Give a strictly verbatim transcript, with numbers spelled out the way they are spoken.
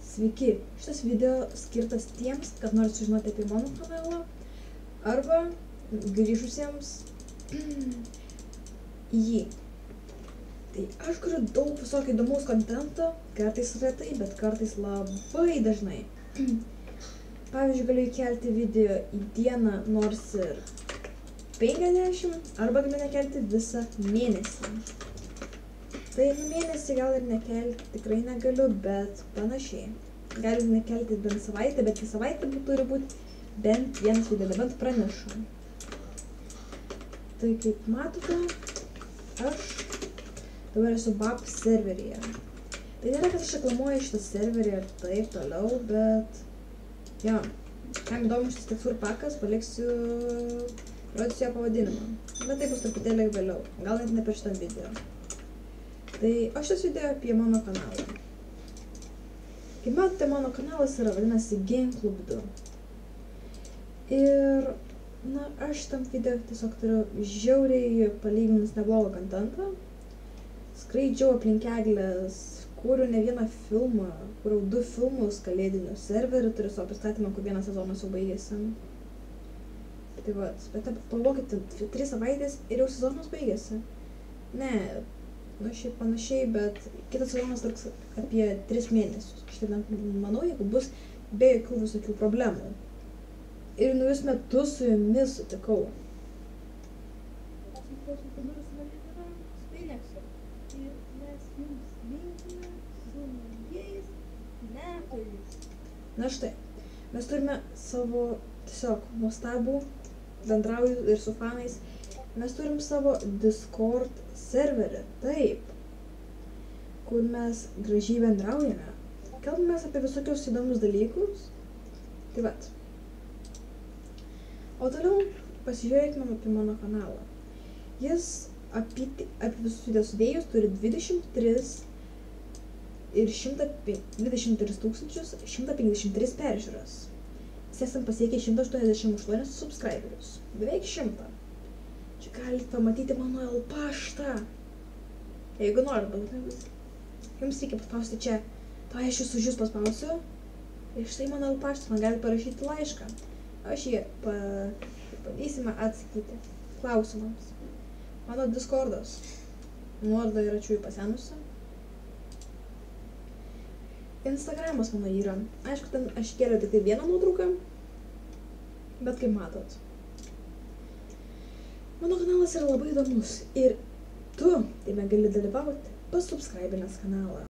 Sveiki, šitas video skirtas tiems, kad nori sužinoti apie mano kanalą arba grįžusiems į jį. Tai aš kuriu daug visokio įdomaus kontento, kartais retai, bet kartais labai dažnai. Pavyzdžiui, galiu įkelti video į dieną nors ir penkiasdešimt, arba galiu nekelti visą mėnesį. Tai mėnesį gal ir nekelti tikrai negaliu, bet panašiai. Galiu nekelti bent savaitę, bet į savaitę turi būti bent vienas video, bent pranešu. Tai kaip matote, aš dabar esu B A P serveryje. Tai nėra, kad aš reklamuoju šitą serverį ir taip toliau, bet jo, kam įdomu šitas tekstūrų pakas, paliksiu, rodysiu jo pavadinimą. Bet tai bus truputėlį vėliau, gal net ne per šitą video. Tai o šitas video apie mano kanalą. Kaip matote, mano kanalas yra vadinasi Game Club du. Ir, na, aš tam video tiesiog turiu žiauriai palyginus neblogą kontentą. Skraidžiau aplink eglės, kūriau ne vieną filmą, kūriau du filmus kalėdinių serverių, turiu savo pristatymą, kur vienas sezonas jau baigėsi. Tai vat, bet pagalvokite, tris savaitės ir jau sezonas baigėsi. Ne, nu šiaip panašiai, bet kitas sezonas truks apie tris mėnesius. Aš taip manau, jeigu bus be jokių visokių problemų. Ir naujus metus su jumis sutikau. Na štai, mes turime savo tiesiog nuostabų, bendrauju ir su fanais, mes turim savo Discord serverį, taip, kur mes gražiai bendraujame, kalbamės apie visokius įdomus dalykus, tai vat. O toliau pasižiūrėkime apie mano kanalą. Jis apie, apie visus video sudėjus turi dvidešimt tris ir šimtą dvidešimt tris tūkstančius šimtą penkiasdešimt tris peržiūras. Mes esam pasiekę šimtą aštuoniasdešimt aštuonis subscriberius, beveik šimtą. Čia galite pamatyti mano L paštą. Jeigu norit, jums reikia paspausti čia. To aš jūs už jūs paspausiu. Ir štai mano L paštas, man galite parašyti laišką. Aš jį pa, bandysime atsakyti klausimams. Mano Discordas. Nuoroda yra čia pasenusi. Instagramas mano yra. Aišku, ten aš kėliau tik tai vieną nuotrauką. Bet kaip matot. Mano kanalas yra labai įdomus ir tu, tai gali dalyvauti, pasubscribinęs kanalą.